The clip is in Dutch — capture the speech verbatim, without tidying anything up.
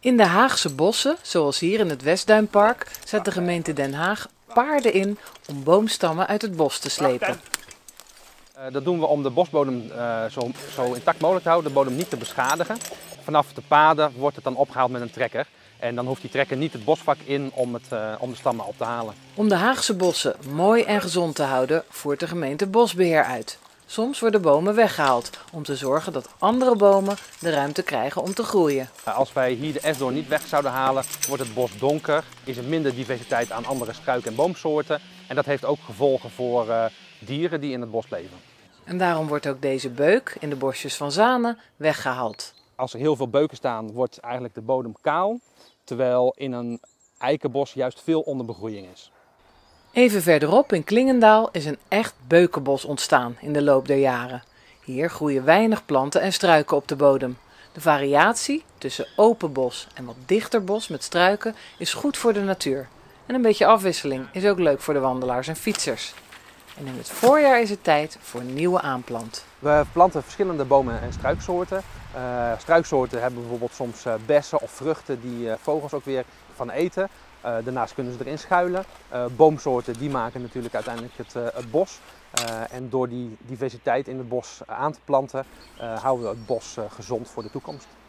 In de Haagse bossen, zoals hier in het Westduinpark, zet de gemeente Den Haag paarden in om boomstammen uit het bos te slepen. Uh, dat doen we om de bosbodem uh, zo, zo intact mogelijk te houden, de bodem niet te beschadigen. Vanaf de paden wordt het dan opgehaald met een trekker. En dan hoeft die trekker niet het bosvak in om, het, uh, om de stammen op te halen. Om de Haagse bossen mooi en gezond te houden, voert de gemeente bosbeheer uit. Soms worden bomen weggehaald om te zorgen dat andere bomen de ruimte krijgen om te groeien. Als wij hier de esdoorn niet weg zouden halen, wordt het bos donker, is er minder diversiteit aan andere struik- en boomsoorten. En dat heeft ook gevolgen voor uh, dieren die in het bos leven. En daarom wordt ook deze beuk in de bosjes van Zanen weggehaald. Als er heel veel beuken staan, wordt eigenlijk de bodem kaal, terwijl in een eikenbos juist veel onderbegroeiing is. Even verderop in Klingendaal is een echt beukenbos ontstaan in de loop der jaren. Hier groeien weinig planten en struiken op de bodem. De variatie tussen open bos en wat dichter bos met struiken is goed voor de natuur. En een beetje afwisseling is ook leuk voor de wandelaars en fietsers. En in het voorjaar is het tijd voor nieuwe aanplant. We planten verschillende bomen- en struiksoorten. Uh, struiksoorten hebben bijvoorbeeld soms uh, bessen of vruchten die uh, vogels ook weer van eten. Uh, daarnaast kunnen ze erin schuilen. Uh, boomsoorten die maken natuurlijk uiteindelijk het, uh, het bos. Uh, en door die diversiteit in het bos aan te planten, uh, houden we het bos uh, gezond voor de toekomst.